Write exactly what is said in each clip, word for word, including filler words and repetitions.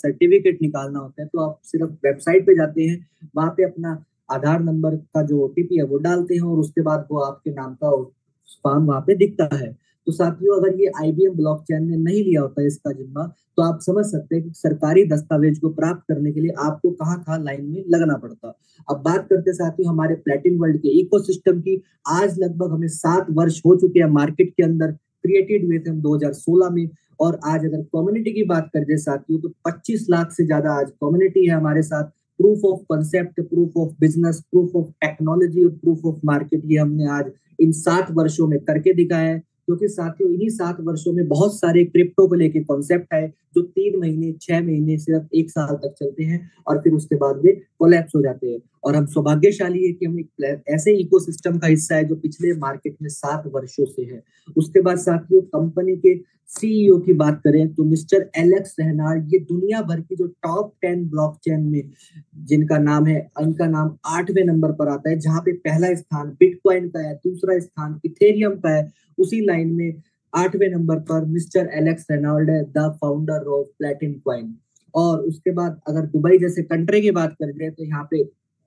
Certificate निकालना होता है तो आप सिर्फ वेबसाइट पे जाते हैं, वहां पे अपना आधार नंबर का जो ओटीपी है वो डालते हैं और उसके बाद वो आपके नाम का फॉर्म वहां पे दिखता है। तो साथियों, अगर ये आईबीएम ब्लॉकचेन ने नहीं लिया होता इसका जिम्मा, तो आप समझ सकते हैं कि सरकारी दस्तावेज को प्राप्त करने के लिए आपको कहाँ कहाँ लाइन में लगना पड़ता। अब बात करते साथियों हमारे प्लेटिन वर्ल्ड के इकोसिस्टम की। आज लगभग हमें सात वर्ष हो चुके हैं मार्केट के अंदर, क्रिएटेड हुए थे हम दो हज़ार सोलह में। और आज अगर कम्युनिटी की बात करें साथियों, तो पच्चीस लाख से ज्यादा आज कम्युनिटी है हमारे साथ। Proof of concept, proof of business, proof of technology और प्रूफ ऑफ मार्केट, ये हमने आज इन सात वर्षों में करके दिखाया है। क्योंकि साथियों इन्हीं सात वर्षों में बहुत सारे क्रिप्टो को लेके कॉन्सेप्ट है जो तीन महीने छह महीने सिर्फ एक साल तक चलते हैं और फिर उसके बाद में कोलैप्स हो जाते हैं। और हम सौभाग्यशाली है कि हम एक ऐसे इकोसिस्टम का हिस्सा है जो पिछले मार्केट में सात वर्षों से है। उसके बाद साथियों कंपनी के सीईओ की बात करें तो मिस्टर एलेक्स रेनाल्ड, ये दुनिया भर की जो टॉप टेन ब्लॉकचेन में जिनका नाम है, उनका नाम आठवें नंबर पर आता है, जहां पे पहला स्थान बिटकॉइन का है, दूसरा स्थान इथेरियम का है। उसी लाइन में आठवें नंबर पर मिस्टर एलेक्स रेनाल्ड है, the founder of Platin coin. और उसके बाद अगर दुबई जैसे कंट्री की बात करें तो यहाँ पे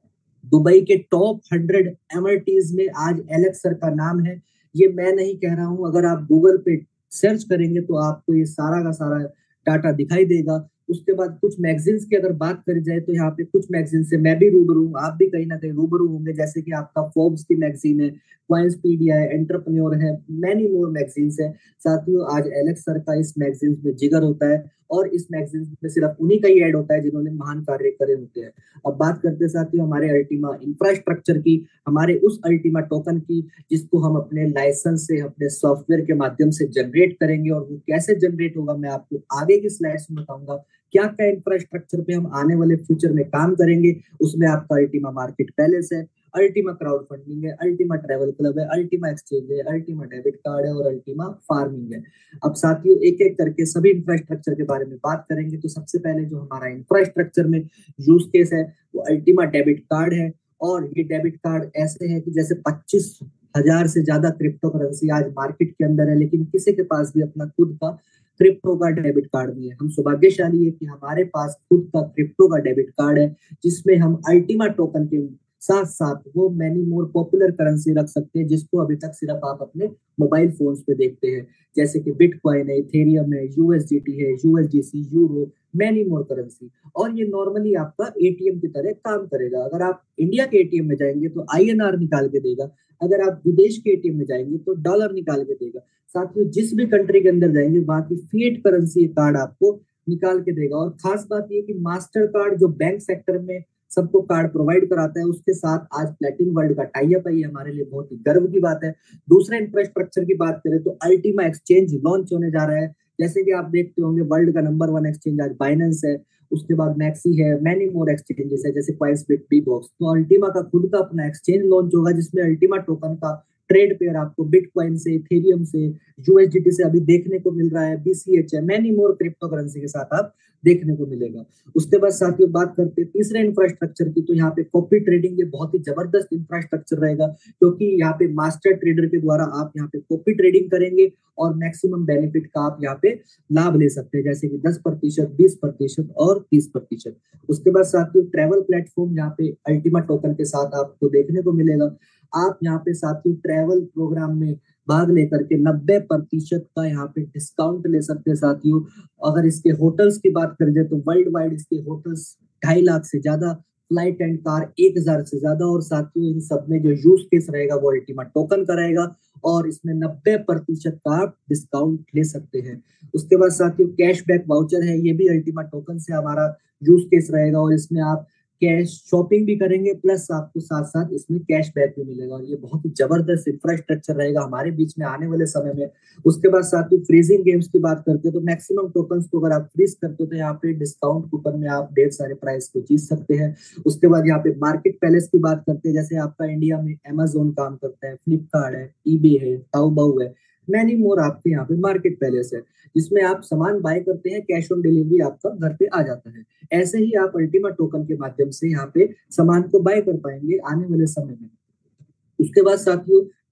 दुबई के टॉप हंड्रेड एमआरटीज में आज एलेक्स सर का नाम है। ये मैं नहीं कह रहा हूं, अगर आप गूगल पे सर्च करेंगे तो आपको ये सारा का सारा डाटा दिखाई देगा। उसके बाद कुछ मैगजीन्स की अगर बात करी जाए तो यहाँ पे कुछ मैगजीन से मैं भी रूबरू हूँ, आप भी कहीं ना कहीं रूबरू होंगे, जैसे कि आपका फोर्ब्स की मैगजीन है, क्वाइंसपीडिया है, एंटरप्रेन्योर है, मैनी मोर मैगजीन्स है। साथियों आज एलेक्स सर का इस मैगजीन में जिगर होता है और इस मैगजीन में सिर्फ उन्हीं का ही ऐड होता है जिन्होंने महान कार्य करे होते हैं। अब बात करते साथियों हमारे अल्टीमा इंफ्रास्ट्रक्चर की, हमारे उस अल्टीमा टोकन की जिसको हम अपने लाइसेंस से अपने सॉफ्टवेयर के माध्यम से जनरेट करेंगे। और वो कैसे जनरेट होगा मैं आपको आगे की स्लाइड्स में बताऊंगा। क्या क्या इंफ्रास्ट्रक्चर पे हम आने वाले फ्यूचर में काम करेंगे, उसमें आपका अल्टीमा मार्केट पैलेस है, अल्टीमा क्राउड फंडिंग है, अल्टीमा ट्रैवल क्लब है, अल्टीमा एक्सचेंज है, अल्टीमा डेबिट कार्ड है और अल्टीमा फार्मिंग है। अब साथियों एक एक करके सभी इंफ्रास्ट्रक्चर के बारे में बात करेंगे। तो सबसे पहले जो हमारा इंफ्रास्ट्रक्चर में यूज केस है वो अल्टीमा डेबिट कार्ड है। और ये डेबिट कार्ड ऐसे है कि जैसे पच्चीस हजार से ज्यादा क्रिप्टो करेंसी आज मार्केट के अंदर है, लेकिन किसी के पास भी अपना खुद का क्रिप्टो का डेबिट कार्ड नहीं है। हम सौभाग्यशाली है कि हमारे पास खुद का क्रिप्टो का डेबिट कार्ड है, जिसमें हम अल्टीमा टोकन के साथ साथ वो मैनी मोर पॉपुलर करेंसी रख सकते हैं जिसको अभी तक सिर्फ आप अपने मोबाइल फोन्स पे देखते हैं, जैसे कि बिटकॉइन है, इथेरियम है, यूएसडीटी है, USDC, euro, many more currency. और ये नॉर्मली आपका एटीएम की तरह काम करेगा। अगर आप इंडिया के एटीएम में जाएंगे तो आईएनआर निकाल के देगा, अगर आप विदेश के एटीएम में जाएंगे तो डॉलर निकाल के देगा। साथियों जिस भी कंट्री के अंदर जाएंगे वहां की फिएट करेंसी कार्ड आपको निकाल के देगा। और खास बात ये कि मास्टर कार्ड जो बैंक सेक्टर में सबको कार्ड प्रोवाइड कराता है, उसके साथ आज प्लेटिन वर्ल्ड का टाई अप है, ये हमारे लिए बहुत ही गर्व की बात है। दूसरे इंफ्रास्ट्रक्चर की बात करें तो अल्टीमा एक्सचेंज लॉन्च होने जा रहा है। जैसे कि आप देखते होंगे वर्ल्ड का नंबर वन एक्सचेंज आज बाइनेंस है, उसके बाद मैक्सी है, मैनी मोर एक्सचेंजेस है जैसे क्वाइंसबिट, बीबॉक्स। तो अल्टीमा का खुद का अपना एक्सचेंज लॉन्च होगा जिसमें अल्टीमा टोकन का ट्रेड पेयर आपको बिटकॉइन से, इथेरियम से, यूएसडीटी से अभी देखने को मिल रहा है, बीसीएच है, मैनी मोर क्रिप्टो करेंसी के साथ आप देखने को मिलेगा। उसके बाद साथियों बात करते हैं तीसरे इंफ्रास्ट्रक्चर की, तो यहाँ पे कॉपी ट्रेडिंग ये बहुत ही जबरदस्त इंफ्रास्ट्रक्चर रहेगा, क्योंकि यहाँ पे मास्टर ट्रेडर के द्वारा आप यहाँ पे कॉपी ट्रेडिंग करेंगे और मैक्सिमम बेनिफिट का आप यहाँ पे लाभ ले सकते हैं, जैसे कि दस प्रतिशत, बीस प्रतिशत और तीस प्रतिशत। उसके बाद साथियों ट्रैवल प्लेटफॉर्म यहाँ पे अल्टीमा टोकन के साथ आपको देखने को मिलेगा। आप यहाँ पे साथियों ट्रैवल प्रोग्राम में भाग लेकर के नब्बे प्रतिशत का यहाँ पे डिस्काउंट ले सकते हैं साथियों। अगर इसके होटल्स की बात करें तो वर्ल्ड वाइड इसके होटल्स ढाई लाख से ज्यादा, फ्लाइट एंड कार एक हजार से ज्यादा। और साथियों इन सब में जो यूज केस रहेगा वो अल्टीमा टोकन का रहेगा और इसमें नब्बे प्रतिशत का आप डिस्काउंट ले सकते हैं। उसके बाद साथियों कैशबैक वाउचर है, ये भी अल्टीमा टोकन से हमारा यूज केस रहेगा और इसमें आप कैश शॉपिंग भी करेंगे प्लस आपको साथ साथ इसमें कैशबैक भी मिलेगा। और ये बहुत ही जबरदस्त इंफ्रास्ट्रक्चर रहेगा हमारे बीच में आने वाले समय में। उसके बाद साथियों फ्रीजिंग गेम्स की बात करते हैं तो मैक्सिमम टोकन्स को अगर आप फ्रीज करते हो तो यहाँ पे डिस्काउंट कूपन में आप ढेर सारे प्राइस को जीत सकते हैं। उसके बाद यहाँ पे मार्केट पैलेस की बात करते हैं, जैसे आपका इंडिया में अमेजोन काम करता है, फ्लिपकार्ट है, ईबे है, ताओबाओ है, मैनी मोर आपके यहाँ पे मार्केट पैलेस है जिसमें आप सामान बाय करते हैं, कैश ऑन डिलीवरी आपका घर पे आ जाता है। ऐसे ही आप अल्टीमा टोकन के माध्यम से यहाँ पे सामान को बाय कर पाएंगे आने वाले समय में। उसके बाद साथियों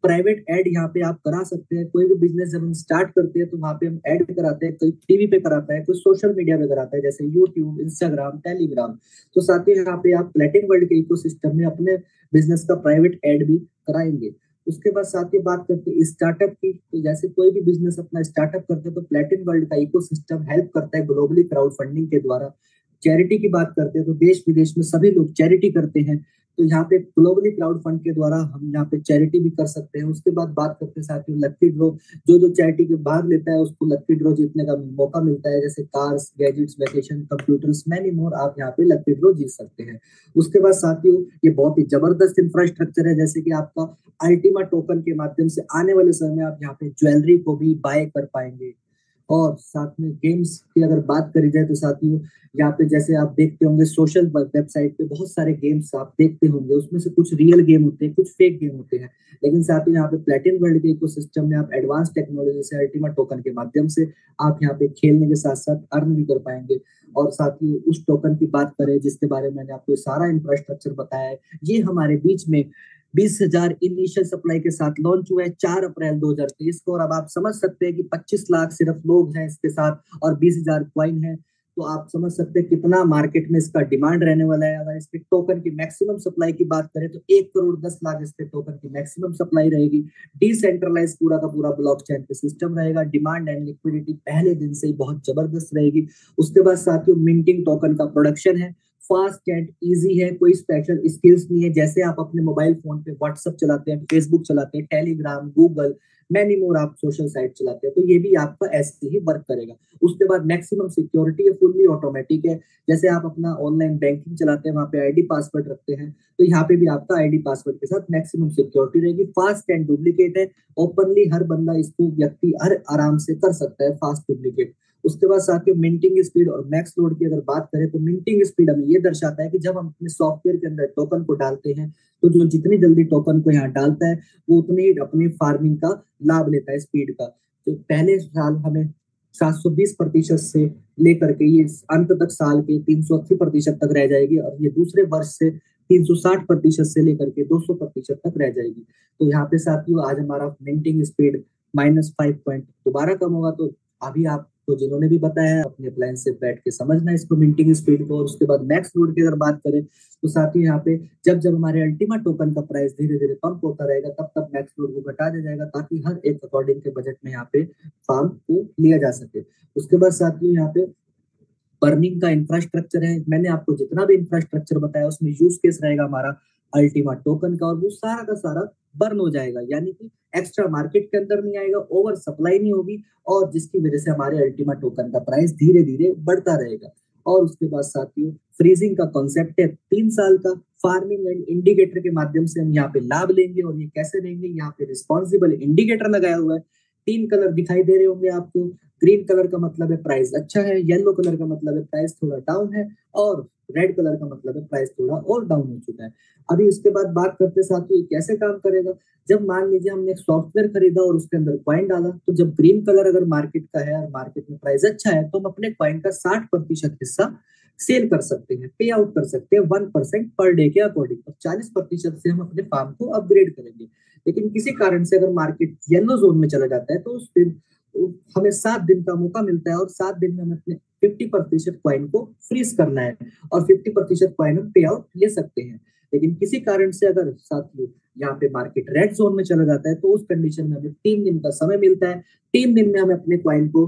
प्राइवेट ऐड यहाँ पे आप करा सकते हैं। कोई भी बिजनेस जब हम स्टार्ट करते हैं तो वहाँ पे हम ऐड कराते हैं, कोई टीवी पे कराता है, कोई सोशल मीडिया पे कराता है जैसे यूट्यूब, इंस्टाग्राम, टेलीग्राम। तो साथ ही यहाँ पे आप प्लेटिन वर्ल्ड के इकोसिस्टम में अपने बिजनेस का प्राइवेट ऐड भी कराएंगे। उसके बाद साथ ही बात करते हैं स्टार्टअप की। तो जैसे कोई भी बिजनेस अपना स्टार्टअप करते हैं तो प्लेटिन वर्ल्ड का इकोसिस्टम हेल्प करता है ग्लोबली क्राउड फंडिंग के द्वारा। चैरिटी की बात करते हैं तो देश विदेश में सभी लोग चैरिटी करते हैं, तो यहाँ पे ग्लोबली क्राउड फंड के द्वारा हम यहाँ पे चैरिटी भी कर सकते हैं। उसके बाद बात करते हैं साथ ही लक्की ड्रॉ, जो जो चैरिटी के भाग लेता है उसको लक्की ड्रॉ जीतने का मौका मिलता है, जैसे cars, gadgets, vacation, computers, many more, आप यहाँ पे लक्की ड्रॉ जीत सकते हैं। उसके बाद साथियों ये बहुत ही जबरदस्त इंफ्रास्ट्रक्चर है, जैसे कि आपका अल्टीमा टोकन के माध्यम से आने वाले समय में आप यहाँ पे ज्वेलरी को भी बाय कर पाएंगे। और साथ में गेम्स की अगर बात करी जाए तो साथियों यहाँ पे जैसे आप देखते होंगे सोशल वेबसाइट पे बहुत सारे गेम्स आप देखते होंगे, उसमें से कुछ रियल गेम होते हैं, कुछ फेक गेम होते हैं, लेकिन साथ ही यहाँ पे प्लेटिन वर्ल्ड के इकोसिस्टम में आप एडवांस टेक्नोलॉजी से अल्टीमा टोकन के माध्यम से आप यहाँ पे खेलने के साथ साथ अर्न भी कर पाएंगे। और साथ ही उस टोकन की बात करें जिसके बारे में मैंने आपको सारा इंफ्रास्ट्रक्चर बताया है, ये हमारे बीच में बीस हजार इनिशियल सप्लाई के साथ लॉन्च हुआ है चार अप्रैल दो हजार तेईस को। और अब आप समझ सकते हैं कि पच्चीस लाख सिर्फ लोग हैं इसके साथ और बीस हजार क्वाइन है, तो आप समझ सकते हैं कितना मार्केट में इसका डिमांड रहने वाला है। अगर इसके टोकन की मैक्सिमम सप्लाई की बात करें तो एक करोड़ दस लाख इसके टोकन की मैक्सिमम सप्लाई रहेगी। डिसेंट्रलाइज पूरा का पूरा ब्लॉकचेन पे सिस्टम रहेगा। डिमांड एंड लिक्विडिटी पहले दिन से ही बहुत जबरदस्त रहेगी। उसके बाद साथियों मिंटिंग टोकन का प्रोडक्शन है, फास्ट एंड इजी है, कोई स्पेशल स्किल्स नहीं है। जैसे आप अपने मोबाइल फोन पे व्हाट्सएप चलाते हैं, फेसबुक चलाते हैं, टेलीग्राम, गूगल, मैनी मोर आप सोशल साइट चलाते हैं, तो ये भी आपका ऐसे ही वर्क करेगा। उसके बाद मैक्सिमम सिक्योरिटी है, फुल्ली ऑटोमेटिक है। जैसे आप अपना ऑनलाइन बैंकिंग चलाते हैं, वहां पे आईडी पासवर्ड रखते हैं, तो यहाँ पे भी आपका आईडी पासवर्ड के साथ मैक्सिमम सिक्योरिटी रहेगी। फास्ट एंड डुप्लीकेट है, ओपनली हर बंदा इसको व्यक्ति हर आराम से कर सकता है, फास्ट डुप्लीकेट। उसके बाद साथियों मिंटिंग स्पीड और मैक्स लोड की अगर बात करें तो मिंटिंग स्पीड हमें ये दर्शाता है कि जब हम अपने सॉफ्टवेयर के अंदर टोकन को डालते हैं तो जो जितनी जल्दी टोकन को यहाँ डालता है वो उतनी ही अपनी फार्मिंग का लाभ लेता है स्पीड का। तो पहले साल हमें सात सौ बीस प्रतिशत से लेकर के ये अंत तक साल के तीन सौ अस्सी प्रतिशत तक रह जाएगी, और ये दूसरे वर्ष से तीन सौ साठ प्रतिशत से लेकर के दो सौ प्रतिशत तक रह जाएगी। तो यहाँ पे साथियों आज हमारा minting speed minus five point दोबारा कम होगा। तो अभी आप तो जिन्होंने भी बताया है अपने अप्लायंस से बैठ के समझना इसको मिंटिंग स्पीड को। और उसके बाद मैक्स लोड की अगर बात करें तो साथ ही यहाँ पे जब जब हमारे अल्टीमा टोकन का प्राइस धीरे धीरे कम होता रहेगा तब तब मैक्स लोड को घटा दिया जाएगा, ताकि हर एक अकॉर्डिंग के बजट में यहाँ पे फार्म को लिया जा सके। उसके बाद साथ ही यहाँ पे बर्निंग का इंफ्रास्ट्रक्चर है। मैंने आपको जितना भी इंफ्रास्ट्रक्चर बताया उसमें यूज केस रहेगा हमारा अल्टीमा टोकन का, और वो सारा का सारा बर्न हो जाएगा, यानी कि एक्स्ट्रा मार्केट के अंदर नहीं आएगा, ओवर सप्लाई नहीं होगी, और जिसकी वजह से हमारे अल्टीमा टोकन का प्राइस धीरे धीरे बढ़ता रहेगा। और उसके बाद साथियों फ्रीजिंग का कॉन्सेप्ट है तीन साल का। फार्मिंग एंड इंडिकेटर के माध्यम से हम यहाँ पे लाभ लेंगे, और ये कैसे लेंगे, यहाँ पे रिस्पॉन्सिबल इंडिकेटर लगाया हुआ है। तीन कलर दिखाई दे रहे होंगे आपको। ग्रीन कलर का मतलब है प्राइस अच्छा है, येलो कलर का मतलब है प्राइस थोड़ा डाउन है, और रेड कलर का मतलब है प्राइस थोड़ा और डाउन हो चुका है। अभी इसके बाद बात करते साथ ही कैसे काम करेगा। जब मान लीजिए हमने एक सॉफ्टवेयर खरीदा और उसके अंदर कॉइन डाला, तो जब ग्रीन कलर अगर मार्केट का है और मार्केट में प्राइस अच्छा है तो हम अपने कॉइन का साठ प्रतिशत हिस्सा सेल कर सकते हैं, पे आउट कर सकते हैं वन परसेंट पर डे के अकॉर्डिंग, और चालीस प्रतिशत से हम अपने फार्म को अपग्रेड करेंगे। लेकिन किसी कारण से अगर मार्केट येलो जोन में चला जाता है तो उस दिन हमें सात दिन का मौका मिलता है, और सात दिन में हमें अपने फिफ्टी प्रतिशत कॉइन को फ्रीज करना है, और फिफ्टी प्रतिशत कॉइन हम पे आउट ले सकते हैं। लेकिन किसी कारण से अगर साथियों यहाँ पे मार्केट रेड जोन में चला जाता है तो उस कंडीशन में हमें तीन दिन का समय मिलता है। तीन दिन में हमें अपने कॉइन को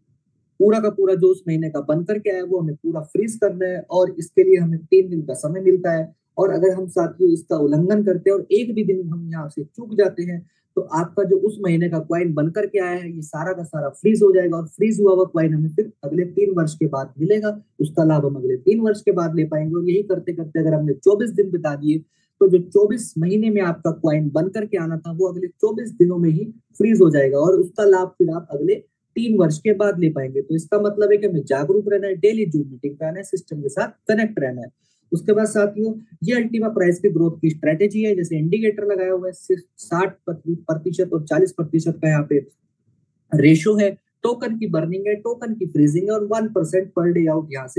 पूरा का पूरा जो उस महीने का बन करके आया वो हमें पूरा फ्रीज करना है, और इसके लिए हमें तीन दिन का समय मिलता है। और अगर हम साथियों इसका उल्लंघन करते हैं और एक भी दिन हम यहाँ से चूक जाते हैं तो आपका जो उस महीने का क्वाइन बन करके आया है ये सारा का सारा फ्रीज हो जाएगा, और फ्रीज हुआ हुआ क्वाइन हमें फिर अगले तीन वर्ष के बाद मिलेगा। उसका लाभ हम अगले तीन वर्ष के बाद ले पाएंगे। और यही करते करते अगर हमने चौबीस दिन बिता दिए तो जो चौबीस महीने में आपका क्वाइन बन करके आना था वो अगले चौबीस दिनों में ही फ्रीज हो जाएगा, और उसका लाभ फिर आप अगले तीन वर्ष के बाद ले पाएंगे। तो इसका मतलब है कि हमें जागरूक रहना है, डेली जूम मीटिंग पे आना है, सिस्टम के साथ कनेक्ट रहना है। उसके बाद साथियों ये अल्टीमा प्राइस की ग्रोथ की स्ट्रेटेजी है। जैसे इंडिकेटर लगाया हुआ है, साठ प्रतिशत और चालीस प्रतिशत का यहाँ पे रेशो है। टोकन की बर्निंग है, टोकन की फ्रीजिंग है, और one percent per day out यहाँ से आप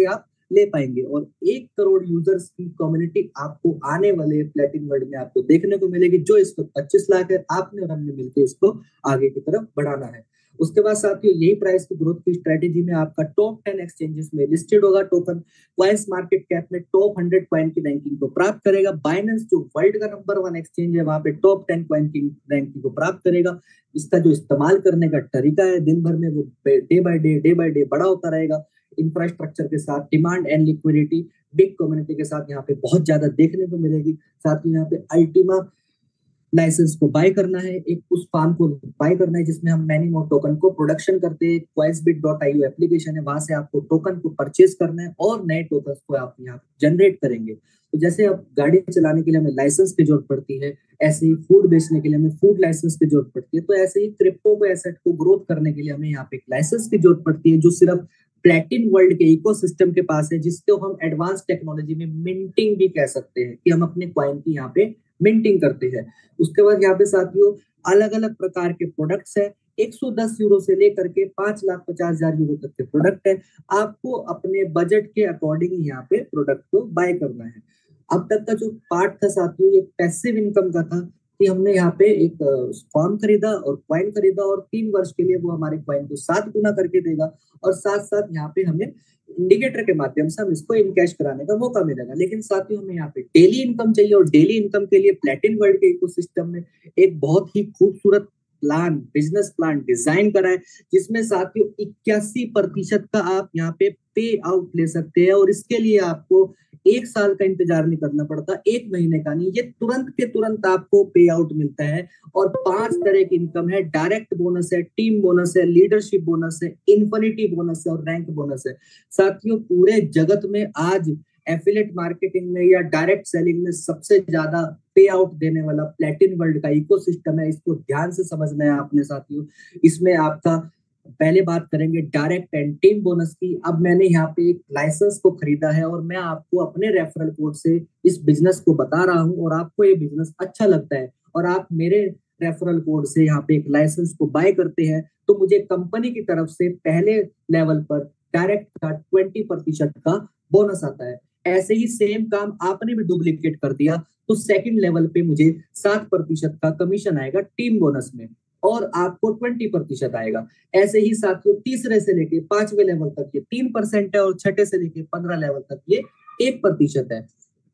ले पाएंगे। और एक करोड़ यूजर्स की कम्युनिटी आपको आने वाले प्लेटिन वर्ल्ड में आपको देखने को मिलेगी, जो इस वक्त पच्चीस लाख है। आपने और हमने मिलकर इसको आगे की तरफ बढ़ाना है। उसके बाद साथियों, यही प्राइस की ग्रोथ की स्ट्रेटेजी में आपका टॉप टेन एक्सचेंजेस में लिस्टेड होगा टोकन। क्वाइंस मार्केट कैप में टॉप हंड्रेड क्वाइन की रैंकिंग को प्राप्त करेगा। बाइनेंस जो वर्ल्ड का नंबर वन एक्सचेंज है, वहां पे टॉप टेन क्वाइन की रैंकिंग को प्राप्त करेगा। इसका जो इस्तेमाल करने का तरीका है, दिन भर में वो day by day day by day बड़ा होता रहेगा। इंफ्रास्ट्रक्चर के साथ demand and liquidity big community के साथ यहाँ पे बहुत ज्यादा देखने को मिलेगी। साथ ही यहाँ पे अल्टीमा लाइसेंस को बाय करना है, एक उस फार्म को बाय करना है जिसमें हम मैनी मोड टोकन को प्रोडक्शन करते हैं। क्वाइसबिट डॉट आई ओ एप्लीकेशन है, वहां से आपको टोकन को परचेज करना है और नए टोकन को आप यहाँ जनरेट करेंगे। तो जैसे अब गाड़ी चलाने के लिए हमें लाइसेंस की जरूरत पड़ती है, ऐसे ही फूड बेचने के लिए हमें फूड लाइसेंस की जरूरत पड़ती है। तो ऐसे ही क्रिप्टो को एसेट को ग्रोथ करने के लिए हमें यहाँ पे एक लाइसेंस की जरूरत पड़ती है, जो सिर्फ प्लेटिन वर्ल्ड के इकोसिस्टम के पास है, जिसको हम एडवांस टेक्नोलॉजी में मिंटिंग भी कह सकते हैं, कि हम अपने क्वाइन की यहाँ पे मिंटिंग करते हैं। उसके बाद यहाँ पे साथियों अलग अलग प्रकार के प्रोडक्ट्स है। एक सौ दस यूरो से लेकर के पांच लाख पचास हजार यूरो तक के प्रोडक्ट है। आपको अपने बजट के अकॉर्डिंग यहाँ पे प्रोडक्ट को बाय करना है। अब तक का जो पार्ट था साथियों, एक पैसिव इनकम का था, कि हमने यहाँ पे एक फॉर्म खरीदा और क्वाइन खरीदा और तीन वर्ष के लिए वो हमारे क्वाइन को सात गुना करके देगा, और साथ साथ यहाँ पे हमें इंडिकेटर के माध्यम से हम इसको इनकैश कराने का मौका मिलेगा। लेकिन साथियों हमें यहाँ पे डेली इनकम चाहिए, और डेली इनकम के लिए प्लेटिन वर्ल्ड के इकोसिस्टम में एक बहुत ही खूबसूरत प्लान, बिजनेस प्लान डिजाइन करा है, जिसमें साथियों इक्यासी प्रतिशत का आप यहाँ पे पे आउट ले सकते हैं। और इसके लिए आपको एक साल का इंतजार नहीं करना पड़ता, एक महीने का नहीं, ये तुरंत के तुरंत आपको पे आउट मिलता है। और पांच तरह की इनकम है, डायरेक्ट बोनस है, टीम बोनस है, लीडरशिप बोनस है, इन्फिनिटी बोनस है और रैंक बोनस है। साथियों पूरे जगत में आज एफिलिएट मार्केटिंग में या डायरेक्ट सेलिंग में सबसे ज्यादा पे आउट देने वाला प्लेटिन वर्ल्ड का इकोसिस्टम है। इसको ध्यान से समझना है आपने साथियों। इसमें आपका पहले बात करेंगे डायरेक्ट एंड टीम बोनस की। अब मैंने यहाँ पे एक लाइसेंस को खरीदा है और मैं आपको अपने रेफरल कोड से इस बिजनेस को बता रहा हूँ, और आपको ये बिजनेस अच्छा लगता है और आप मेरे रेफरल कोड से यहाँ पे एक लाइसेंस को बाय करते हैं, तो मुझे कंपनी की तरफ से पहले लेवल पर डायरेक्ट का ट्वेंटी प्रतिशत का बोनस आता है। ऐसे ही सेम काम आपने भी डुप्लीकेट कर दिया तो सेकंड लेवल पे मुझे सात प्रतिशत का कमीशन आएगा टीम बोनस में, और आपको ट्वेंटी प्रतिशत आएगा। ऐसे ही साथियों तीसरे से लेके पांचवें लेवल तक ये तीन परसेंट है, और छठे से लेके पंद्रह लेवल तक ये एक प्रतिशत है।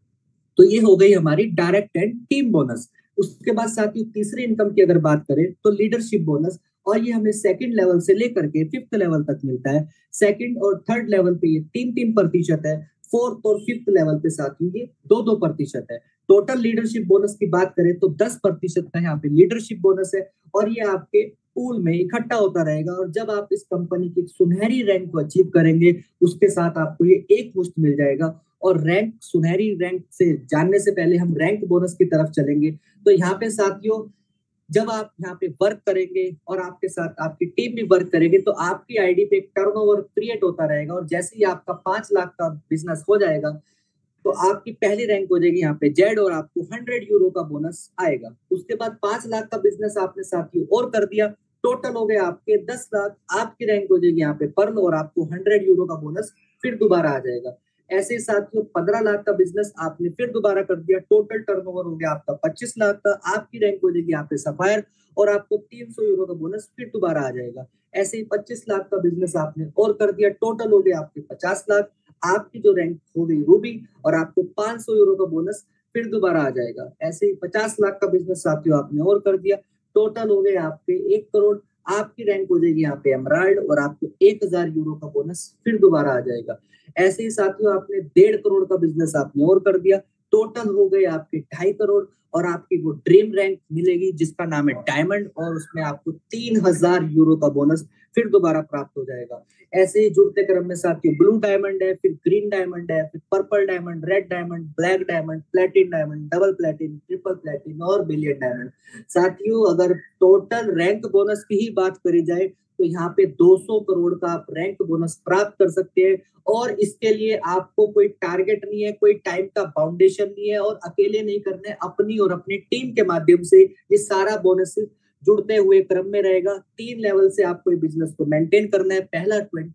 तो ये हो गई हमारी डायरेक्ट एंड टीम बोनस। उसके बाद साथियों तीसरी इनकम की अगर बात करें तो लीडरशिप बोनस, और ये हमें सेकंड लेवल से लेकर के फिफ्थ लेवल तक मिलता है। सेकंड और थर्ड लेवल पे ये तीन तीन प्रतिशत है, फोर्थ और फिफ्थ लेवल पे साथियों ये दो दो प्रतिशत है। टोटल लीडरशिप बोनस की बात करें तो दस प्रतिशत का यहाँ पे लीडरशिप बोनस है, और ये आपके पूल में इकट्ठा होता रहेगा। और जब आप इस कंपनी की सुनहरी रैंक को अचीव करेंगे, उसके साथ आपको ये एक मुश्त मिल जाएगा। और रैंक, सुनहरी रैंक से जानने से पहले हम रैंक बोनस की तरफ चलेंगे। तो यहाँ पे साथियों जब आप यहाँ पे वर्क करेंगे और आपके साथ आपकी टीम भी वर्क करेगी, तो आपकी आईडी पे एक टर्नओवर क्रिएट होता रहेगा, और जैसे ही आपका पांच लाख का बिजनेस हो जाएगा तो आपकी पहली रैंक हो जाएगी यहाँ पे जेड, और आपको हंड्रेड यूरो का बोनस आएगा। उसके बाद पांच लाख का बिजनेस आपने साथियों और कर दिया, टोटल हो गए आपके दस लाख, आपकी रैंक हो जाएगी यहाँ पे पर्ल, और आपको हंड्रेड यूरो का बोनस फिर दोबारा आ जाएगा। ऐसे साथियों पंद्रह लाख का बिजनेस आपने फिर दोबारा कर दिया, टोटल टर्नओवर हो गया आपका पच्चीस लाख का, आपकी रैंक हो जाएगी यहाँ पे सफायर, और आपको तीन सौ यूरो का बोनस फिर दोबारा आ जाएगा। ऐसे ही पच्चीस लाख का बिजनेस आपने और कर दिया, टोटल हो गया आपके पचास लाख, आपकी जो रैंक हो गई रूबी, और आपको पांच सौ यूरो का बोनस फिर दोबारा आ जाएगा। ऐसे ही पचास लाख का बिजनेस साथियों आपने और कर दिया, टोटल हो गए आपके एक करोड़, आपकी रैंक हो जाएगी यहाँ पे एमराल्ड, और आपको एक हजार यूरो का बोनस फिर दोबारा आ जाएगा। ऐसे ही साथियों आपने डेढ़ करोड़ का बिजनेस आपने और कर दिया, टोटल हो गए आपके ढाई करोड़, और आपकी वो ड्रीम रैंक मिलेगी जिसका नाम है डायमंड, और उसमें आपको तीन हजार यूरो का बोनस फिर दोबारा प्राप्त हो जाएगा। ऐसे ही जुड़ते क्रम में साथियों ब्लू डायमंड है, फिर ग्रीन डायमंड है, फिर purple diamond, red diamond, black diamond, platinum diamond, double platinum, triple platinum और बिलियन डायमंड। साथियों अगर टोटल रैंक बोनस की ही बात करी जाए तो यहाँ पे दो सौ करोड़ का आप रैंक बोनस प्राप्त कर सकते हैं, और इसके लिए आपको कोई टारगेट नहीं है, कोई टाइम का बाउंडेशन नहीं है, और अकेले नहीं करने, अपनी और अपनी टीम के माध्यम से ये सारा बोनस जुड़ते हुए क्रम में रहेगा। तीन लेवल से आपको ये बिजनेस को मेंटेन करना है। पहला ट्वेंटी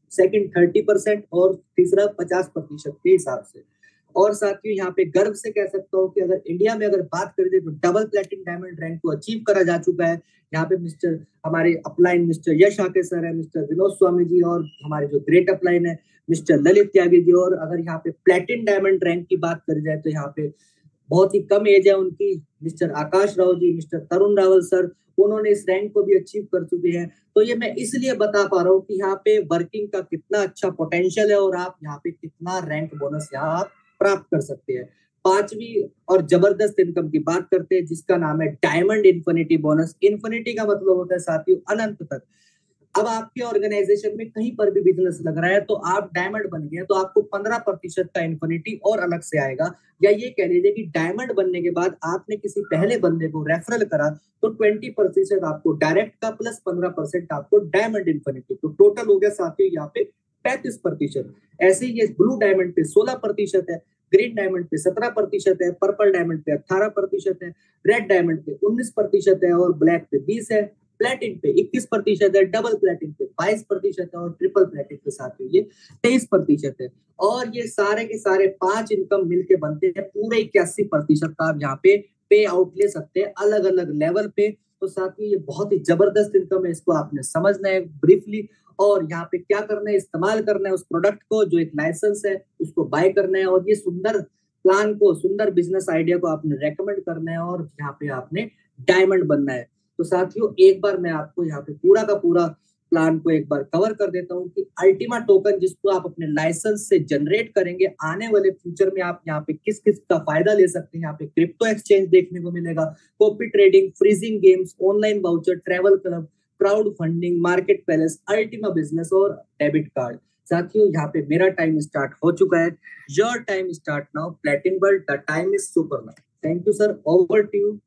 सेकंड थर्टी परसेंट और तीसरा पचास प्रतिशत के हिसाब से। और साथियों यहाँ पे गर्व से कह सकता हूँ कि अगर इंडिया में अगर बात करें तो डबल प्लेटिनम डायमंड रैंक को अचीव करा जा चुका है। यहाँ पे मिस्टर हमारे अपलाइन मिस्टर यश आके सर है, मिस्टर विनोद स्वामी जी, और हमारे जो ग्रेट अपलाइन है मिस्टर ललित त्यागी जी। और अगर यहाँ पे प्लेटिनम डायमंड रैंक की बात करी जाए तो यहाँ पे बहुत ही कम एज है उनकी, mister Akash Rao ji, mister Tarun Rawal sir, उन्होंने इस रैंक को भी अचीव कर चुके हैं। तो ये मैं इसलिए बता पा रहा हूँ कि यहाँ पे वर्किंग का कितना अच्छा पोटेंशियल है और आप यहाँ पे कितना रैंक बोनस यहाँ आप प्राप्त कर सकते हैं। पांचवी और जबरदस्त इनकम की बात करते हैं जिसका नाम है डायमंड इन्फिनिटी बोनस। इन्फिनिटी का मतलब होता है साथियों अनंत तक। अब आपके ऑर्गेनाइजेशन में कहीं पर भी बिजनेस लग रहा है तो आप डायमंड बन गए तो आपको पंद्रह प्रतिशत का इन्फिनिटी और अलग से आएगा। या ये कह लीजिए कि डायमंड बनने के बाद आपने किसी पहले बंदे को रेफरल करा तो ट्वेंटी प्रतिशत आपको डायरेक्ट का प्लस पंद्रह परसेंट आपको डायमंड इन्फिनिटी, तो टोटल हो गया साथियों यहाँ पे पैंतीस प्रतिशत। ऐसे ही ये ब्लू डायमंड पे सोलह प्रतिशत है, ग्रीन डायमंड पे सत्रह प्रतिशत है, पर्पल डायमंड पे अठारह प्रतिशत है, रेड डायमंड पे उन्नीस प्रतिशत है और ब्लैक पे बीस है, प्लेटिन पे इक्कीस प्रतिशत है, डबल प्लेटिन पे बाईस प्रतिशत है और ट्रिपल प्लेटिन के साथ ये तेईस प्रतिशत है। और ये सारे के सारे पांच इनकम मिलके बनते हैं पूरे इक्यासी प्रतिशत का आप यहाँ पे पे आउट ले सकते हैं अलग अलग लेवल पे। तो साथ ही ये बहुत ही जबरदस्त इनकम है, इसको आपने समझना है ब्रीफली। और यहाँ पे क्या करना है, इस्तेमाल करना है उस प्रोडक्ट को जो एक लाइसेंस है उसको बाय करना है और ये सुंदर प्लान को, सुंदर बिजनेस आइडिया को आपने रेकमेंड करना है और यहाँ पे आपने डायमंड बनना है। तो साथियों एक बार मैं आपको यहाँ पे पूरा का पूरा प्लान को एक बार कवर कर देता हूँ कि अल्टीमा टोकन जिसको आप अपने लाइसेंस से जनरेट करेंगे, आने वाले फ्यूचर में आप यहाँ पे किस किस का फायदा ले सकते हैं। यहाँ पे क्रिप्टो एक्सचेंज देखने को मिलेगा, copy trading, freezing games, online voucher, travel club, crowd funding, market palace, ultima business और डेबिट कार्ड। साथियों यहाँ पे मेरा टाइम स्टार्ट हो चुका है। Your time start now, platinum world, the time is super now. Thank you sir, over to you.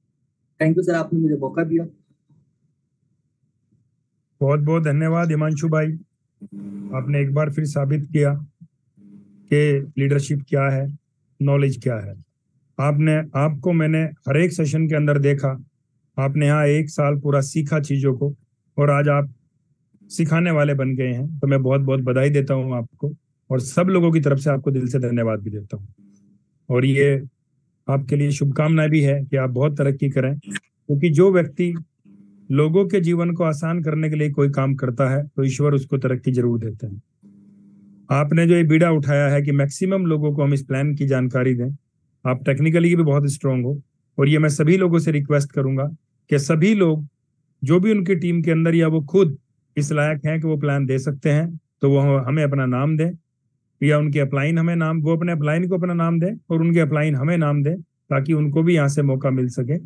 Thank you sir, आपने मुझे मौका दिया। बहुत बहुत धन्यवाद हिमांशु भाई, आपने एक बार फिर साबित किया कि लीडरशिप क्या है, नॉलेज क्या है। आपने आपको मैंने हर एक सेशन के अंदर देखा, आपने यहाँ एक साल पूरा सीखा चीजों को और आज आप सिखाने वाले बन गए हैं। तो मैं बहुत बहुत बधाई देता हूँ आपको और सब लोगों की तरफ से आपको दिल से धन्यवाद भी देता हूँ। और ये आपके लिए शुभकामनाएं भी है कि आप बहुत तरक्की करें, क्योंकि जो व्यक्ति लोगों के जीवन को आसान करने के लिए कोई काम करता है तो ईश्वर उसको तरक्की जरूर देते हैं। आपने जो ये बीड़ा उठाया है कि मैक्सिमम लोगों को हम इस प्लान की जानकारी दें, आप टेक्निकली भी बहुत स्ट्रांग हो। और ये मैं सभी लोगों से रिक्वेस्ट करूंगा कि सभी लोग जो भी उनकी टीम के अंदर या वो खुद इस लायक हैं कि वो प्लान दे सकते हैं तो वो हमें अपना नाम दें, या उनके अपलाइन हमें नाम, वो अपने अपलाइन को अपना नाम दें और उनके अपलाइन हमें नाम दें, ताकि उनको भी यहाँ से मौका मिल सके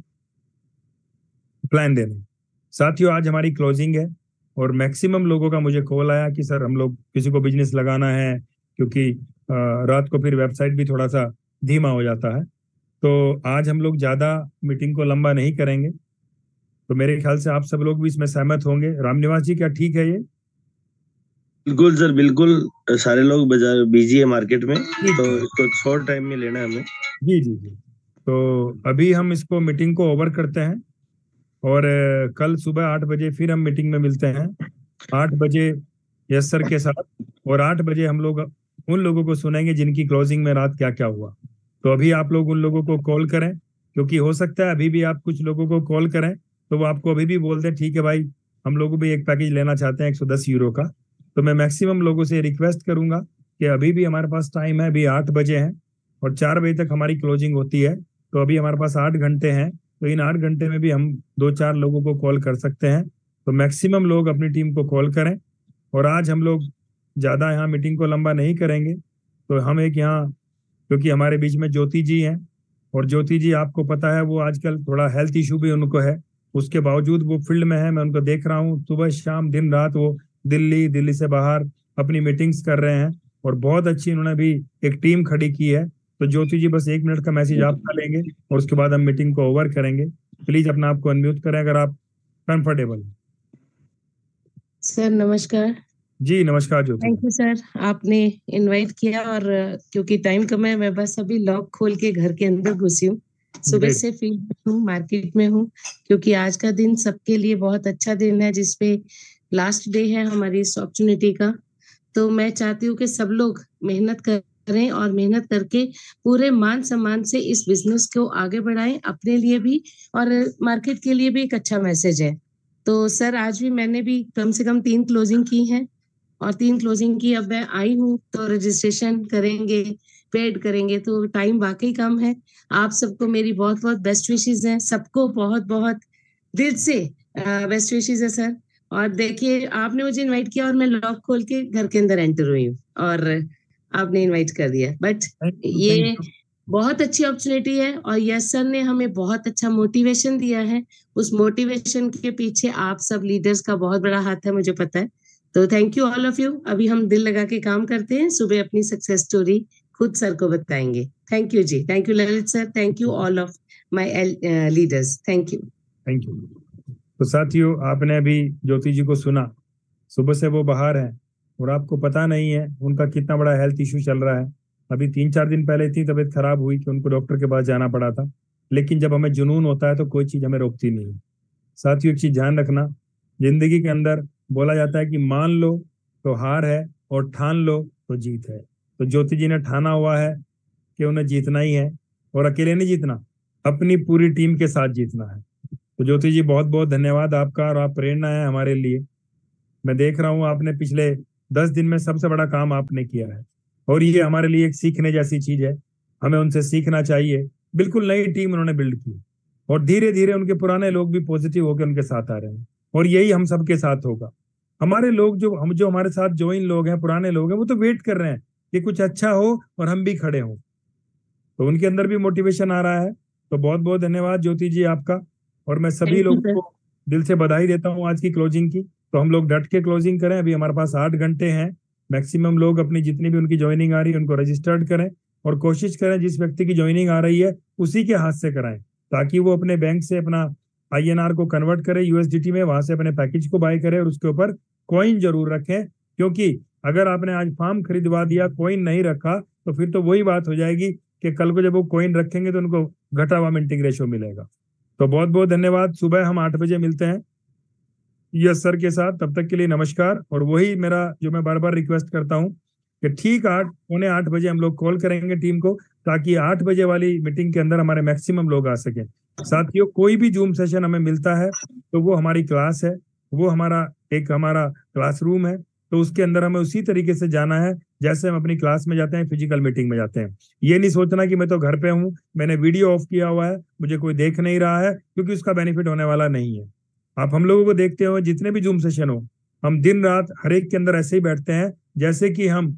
प्लान देने। साथियों आज हमारी क्लोजिंग है और मैक्सिमम लोगों का मुझे कॉल आया कि सर हम लोग किसी को बिजनेस लगाना है, क्योंकि रात को फिर वेबसाइट भी थोड़ा सा धीमा हो जाता है। तो आज हम लोग ज़्यादा मीटिंग को लंबा नहीं करेंगे। तो मेरे ख्याल से आप सब लोग भी इसमें सहमत होंगे। रामनिवास जी क्या ठीक है ये? बिल्कुल सर, बिल्कुल। सारे लोग बाजार बिजी है मार्केट में, तो इसको शॉर्ट टाइम में लेना है हमें। जी जी जी। तो अभी हम इसको मीटिंग को ओवर करते हैं और कल सुबह आठ बजे फिर हम मीटिंग में मिलते हैं, आठ बजे यस सर के साथ। और आठ बजे हम लोग उन लोगों को सुनेंगे जिनकी क्लोजिंग में रात क्या क्या हुआ। तो अभी आप लोग उन लोगों को कॉल करें, क्योंकि हो सकता है अभी भी आप कुछ लोगों को कॉल करें तो वो आपको अभी भी बोल दें ठीक है भाई हम लोग भी एक पैकेज लेना चाहते हैं एक सौ दस यूरो का। तो मैं मैक्सिमम लोगों से रिक्वेस्ट करूंगा कि अभी भी हमारे पास टाइम है, अभी आठ बजे हैं और चार बजे तक हमारी क्लोजिंग होती है। तो अभी हमारे पास आठ घंटे हैं, तो इन आठ घंटे में भी हम दो चार लोगों को कॉल कर सकते हैं। तो मैक्सिमम लोग अपनी टीम को कॉल करें। और आज हम लोग ज़्यादा यहाँ मीटिंग को लंबा नहीं करेंगे। तो हम एक यहाँ, क्योंकि हमारे बीच में ज्योति जी हैं और ज्योति जी आपको पता है वो आजकल थोड़ा हेल्थ इशू भी उनको है, उसके बावजूद वो फील्ड में है। मैं उनको देख रहा हूँ सुबह शाम दिन रात वो दिल्ली दिल्ली से बाहर अपनी मीटिंग्स कर रहे हैं और बहुत अच्छी उन्होंने भी एक टीम खड़ी की है। तो ज्योति जी बस एक मिनट का मैसेज आपका लेंगे और उसके बाद हम मीटिंग को ओवर करेंगे। प्लीज अपना आपको अनम्यूट करें अगर आप कंफर्टेबल। सर नमस्कार। जी नमस्कार ज्योति। थैंक यू सर, आपने इनवाइट किया और क्योंकि टाइम कम है मैं बस अभी लॉक खोल के घर के अंदर घुसी हूँ। सुबह से फील्ड में हूँ, मार्केट में हूँ, क्योंकि आज का दिन सबके लिए बहुत अच्छा दिन है जिसपे लास्ट डे है हमारी इस अपॉर्चुनिटी का। तो मैं चाहती हूँ कि सब लोग मेहनत करें और मेहनत करके पूरे मान सम्मान से इस बिजनेस को आगे बढ़ाएं, अपने लिए भी और मार्केट के लिए भी एक अच्छा मैसेज है। तो सर आज भी मैंने भी कम से कम तीन क्लोजिंग की हैं और तीन क्लोजिंग की अब मैं आई हूँ, तो रजिस्ट्रेशन करेंगे, पेड करेंगे, तो टाइम वाकई कम है। आप सबको मेरी बहुत बहुत बेस्ट विशेस हैं, सबको बहुत बहुत दिल से बेस्ट विशेस है सर। और देखिए आपने मुझे इनवाइट किया और मैं लॉक खोल के घर के अंदर एंटर हुई हूँ और आपने इनवाइट कर दिया, बट ये बहुत अच्छी अपॉर्चुनिटी है और यस सर ने हमें बहुत अच्छा मोटिवेशन दिया है। उस मोटिवेशन के पीछे आप सब लीडर्स का बहुत बड़ा हाथ है, मुझे पता है। तो thank you all of you. अभी हम दिल लगा के काम करते हैं, सुबह अपनी सक्सेस स्टोरी खुद सर को बताएंगे। थैंक यू जी, thank you Lalit sir, thank you all of my leaders, thank you. Thank you. तो साथियों, आपने अभी ज्योति जी को सुना, सुबह से वो बाहर है और आपको पता नहीं है उनका कितना बड़ा हेल्थ इशू चल रहा है। अभी तीन चार दिन पहले इतनी तबीयत खराब हुई कि उनको डॉक्टर के पास जाना पड़ा था। लेकिन जब हमें जुनून होता है तो कोई चीज हमें रोकती नहीं है। साथियों, एक चीज ध्यान रखना, जिंदगी के अंदर बोला जाता है कि मान लो तो हार है और ठान लो तो जीत है। तो ज्योति जी ने ठाना हुआ है कि उन्हें जीतना ही है, और अकेले नहीं जीतना, अपनी पूरी टीम के साथ जीतना है। तो ज्योति जी बहुत बहुत धन्यवाद आपका, और आप प्रेरणा है हमारे लिए। मैं देख रहा हूँ आपने पिछले दस दिन में सबसे बड़ा काम आपने किया है, और ये हमारे लिए एक सीखने जैसी चीज है। हमें उनसे सीखना चाहिए। बिल्कुल नई टीम उन्होंने बिल्ड की और धीरे धीरे उनके पुराने लोग भी पॉजिटिव होकर उनके साथ आ रहे हैं, और यही हम सबके साथ होगा। हमारे लोग जो हम जो हमारे साथ ज्वाइन लोग हैं, पुराने लोग हैं, वो तो वेट कर रहे हैं कि कुछ अच्छा हो और हम भी खड़े हों, तो उनके अंदर भी मोटिवेशन आ रहा है। तो बहुत बहुत धन्यवाद ज्योति जी आपका, और मैं सभी लोगों को दिल से बधाई देता हूँ आज की क्लोजिंग की। तो हम लोग डट के क्लोजिंग करें। अभी हमारे पास आठ घंटे हैं। मैक्सिमम लोग अपनी जितनी भी उनकी ज्वाइनिंग आ रही है उनको रजिस्टर्ड करें, और कोशिश करें जिस व्यक्ति की ज्वाइनिंग आ रही है उसी के हाथ से कराएं, ताकि वो अपने बैंक से अपना आईएनआर को कन्वर्ट करे यूएसडीटी में, वहां से अपने पैकेज को बाय करे और उसके ऊपर कॉइन जरूर रखें। क्योंकि अगर आपने आज फार्म खरीदवा दिया, कॉइन नहीं रखा, तो फिर तो वही बात हो जाएगी कि कल को जब वो कॉइन रखेंगे तो उनको घटा हुआ मिंटिंग रेशो मिलेगा। तो बहुत बहुत धन्यवाद। सुबह हम आठ बजे मिलते हैं यस सर के साथ। तब तक के लिए नमस्कार। और वही मेरा जो मैं बार बार रिक्वेस्ट करता हूँ कि ठीक आठ पौने आठ बजे हम लोग कॉल करेंगे टीम को, ताकि आठ बजे वाली मीटिंग के अंदर हमारे मैक्सिमम लोग आ सकें। साथियों, कोई भी जूम सेशन हमें मिलता है तो वो हमारी क्लास है, वो हमारा एक हमारा क्लासरूम है। तो उसके अंदर हमें उसी तरीके से जाना है जैसे हम अपनी क्लास में जाते हैं, फिजिकल मीटिंग में जाते हैं। ये नहीं सोचना कि मैं तो घर पे हूँ, मैंने वीडियो ऑफ किया हुआ है, मुझे कोई देख नहीं रहा है, क्योंकि उसका बेनिफिट होने वाला नहीं है। आप हम लोगों को देखते हो, जितने भी जूम सेशन हो, हम दिन रात हर एक के अंदर ऐसे ही बैठते हैं जैसे कि हम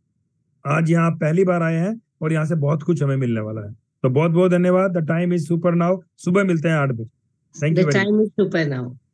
आज यहाँ पहली बार आए हैं और यहाँ से बहुत कुछ हमें मिलने वाला है। तो बहुत बहुत धन्यवाद। The time is super now. सुबह मिलते हैं आठ बजे। Thank you. The time is super now.